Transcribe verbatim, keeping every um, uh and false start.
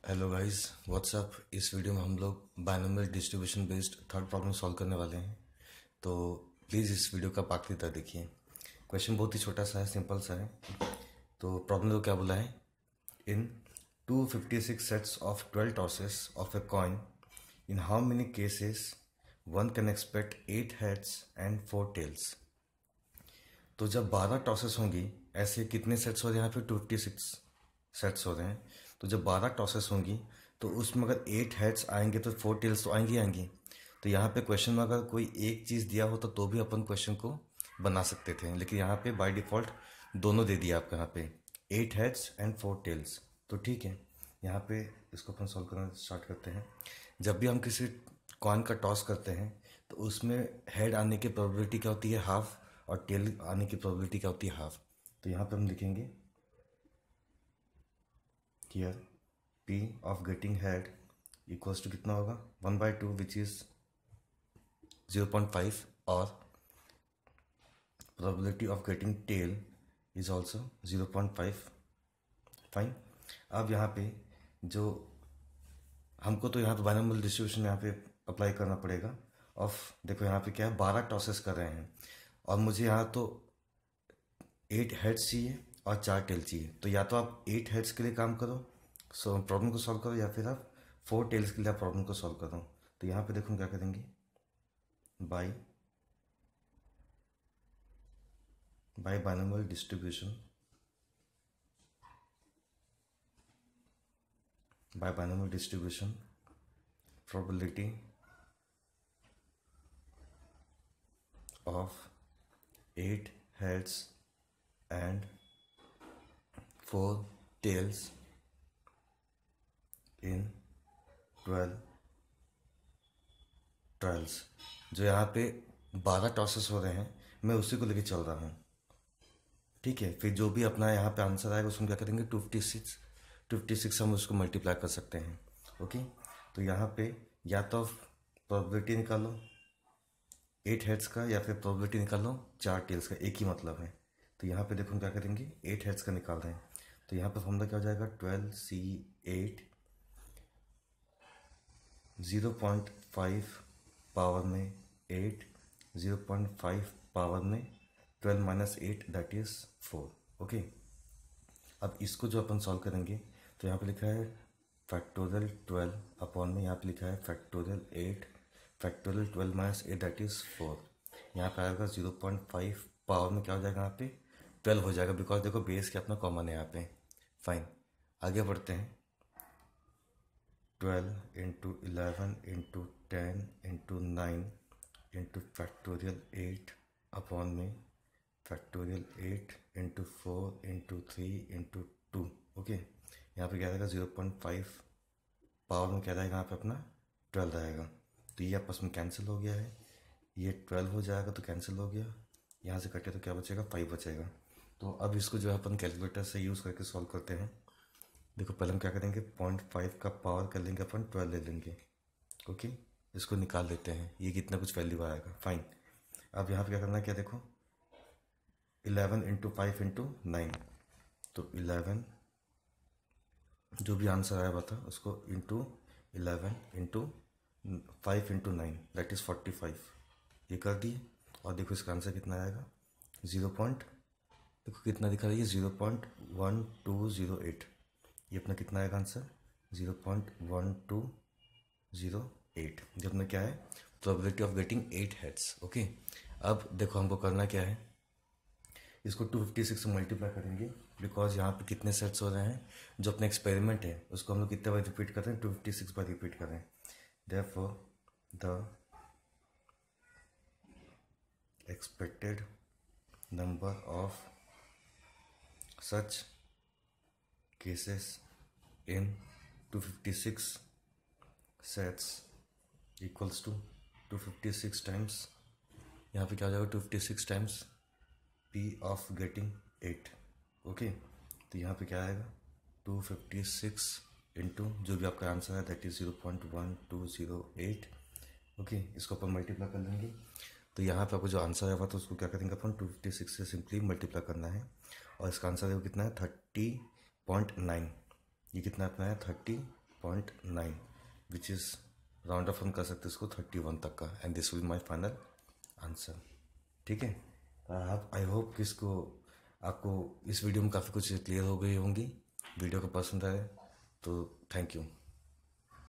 Hello guys, what's up. इस video में हम लोग binomial distribution based third problem solve करने वाले हैं। तो प्लीज़ इस वीडियो का आखिरी तक देखिए। क्वेश्चन बहुत ही छोटा सा है, सिंपल सा है। तो प्रॉब्लम को क्या बोला है, in two fifty six sets of twelve tosses of a coin, in how many cases one can expect eight heads and four tails. तो जब बारह टॉसेस होंगी, ऐसे कितने सेट्स हो रहे हैं यहाँ पे, टू फिफ्टी सिक्स सेट्स हो रहे हैं। तो जब बारह टॉसेस होंगी तो उसमें अगर एट हेड्स आएंगे तो फोर टेल्स तो आएंगी आएंगी तो यहाँ पे क्वेश्चन में अगर कोई एक चीज़ दिया होता तो भी अपन क्वेश्चन को बना सकते थे, लेकिन यहाँ पे बाय डिफ़ॉल्ट दोनों दे दिया आपको, यहाँ पे eight heads and four tails. तो ठीक है, यहाँ पे इसको अपन सॉल्व करना स्टार्ट करते हैं। जब भी हम किसी कॉइन का टॉस करते हैं तो उसमें हेड आने की प्रोबेबिलिटी क्या होती है, हाफ, और टेल आने की प्रोबेबिलिटी क्या होती है, हाफ। तो यहाँ पे हम लिखेंगे here P of getting head equals to कितना होगा, one by two which is zero point five, और probability of getting tail is also zero point five. Fine. अब यहाँ पे जो हमको तो यहाँ पे बायनोमियल डिस्ट्रीब्यूशन यहाँ पे अप्लाई करना पड़ेगा ऑफ, देखो यहाँ पे क्या है, बारह टॉसेस कर रहे हैं और मुझे यहाँ तो एट हेड्स चाहिए और चार टेल चाहिए। तो या तो आप एट हेड्स के लिए काम करो, सो प्रॉब्लम को सॉल्व करो, या फिर आप फोर टेल्स के लिए आप प्रॉब्लम को सॉल्व करो। तो यहाँ पे देखो हम क्या करेंगे, by by binomial distribution, by binomial distribution probability of eight heads and four tails in twelve trials. जो यहाँ पे बारह टॉसेस हो रहे हैं, मैं उसी को लेके चल रहा हूँ। ठीक है, फिर जो भी अपना यहाँ पे आंसर आएगा उसमें क्या करेंगे, two fifty six two fifty six हम उसको मल्टीप्लाई कर सकते हैं। ओके, तो यहाँ पे या तो प्रोबेबिलिटी निकालो एट हेड्स का, या फिर प्रोबेबिलिटी निकालो चार टेल्स का, एक ही मतलब है। तो यहाँ पे देखो हम क्या करेंगे, एट हेड्स का निकाल रहे हैं। तो यहाँ पे फॉर्मूला क्या हो जाएगा, twelve c eight, zero point five power में eight, zero point five power में twelve minus eight, that is four. Okay, अब इसको जो अपन सॉल्व करेंगे तो यहाँ पे लिखा है फैक्टोरियल ट्वेल्व अपॉन में, यहाँ पे लिखा है factorial eight, factorial twelve minus eight, that is four. यहाँ पे आएगा ज़ीरो पॉइंट फाइव पावर में क्या हो जाएगा, यहाँ पे ट्वेल्व हो जाएगा, बिकॉज देखो बेस क्या अपना कॉमन है यहाँ पे। फाइन, आगे बढ़ते हैं। Twelve into eleven into ten into nine into factorial eight upon में factorial eight into four into three into two. Okay, यहाँ पे क्या रहेगा, ज़ीरो पॉइंट फाइव पावर में क्या रहेगा, यहाँ पे अपना ट्वेल्व रहेगा। तो ये आपस में कैंसिल हो गया है, ये ट्वेल्व हो जाएगा तो कैंसिल हो गया, यहाँ से कटे तो क्या बचेगा, फाइव बचेगा। तो अब इसको जो है अपन कैलकुलेटर से यूज़ करके सॉल्व करते हैं। देखो पहले हम क्या करेंगे, पॉइंट फाइव का पावर कर लेंगे अपन, ट्वेल्व ले लेंगे। ओके, इसको निकाल लेते हैं, ये कितना कुछ वैल्यू आएगा। फाइन, अब यहाँ पे क्या करना है, क्या देखो, eleven into five into nine, तो इलेवन जो भी आंसर आया हुआ था उसको into eleven into five into nine, that is forty five. ये कर दिए, और देखो इसका आंसर कितना आएगा, ज़ीरो पॉइंट, देखो कितना दिखा रही है, zero point one two zero eight. ये अपना कितना आएगा answer, zero point one two zero eight, जो अपना क्या है, probability of getting eight heads. Okay, अब देखो हमको करना क्या है, इसको टू फिफ्टी सिक्स से मल्टीप्लाई करेंगे, बिकॉज यहाँ पे कितने सेट्स हो रहे हैं, जो अपना एक्सपेरिमेंट है उसको हम लोग कितने बार रिपीट कर रहे हैं, टू फिफ्टी सिक्स बार रिपीट कर रहे हैं। Therefore the expected number of such cases in two fifty six sets equals to two fifty six times, यहाँ पे क्या हो जाएगा, two fifty six times p of getting eight. Okay, तो यहाँ पे क्या आएगा, टू फिफ्टी सिक्स इंटू जो भी आपका आंसर है that is zero point one two zero eight. Okay, इसको अपन मल्टीप्लाई कर लेंगे। तो यहाँ पे आपको जो आंसर आया हुआ तो उसको क्या करेंगे अपन, टू फिफ्टी सिक्स से सिंपली मल्टीप्लाई करना है, और इसका आंसर है वो कितना है, थर्टी पॉइंट नाइन। ये कितना अपना है, thirty point nine which is round off हम कर सकते हैं इसको थर्टी वन तक का, and this will my final answer. ठीक है, आप आई होप कि इसको आपको इस वीडियो में काफ़ी कुछ क्लियर हो गई होंगी। वीडियो को पसंद आए तो थैंक यू।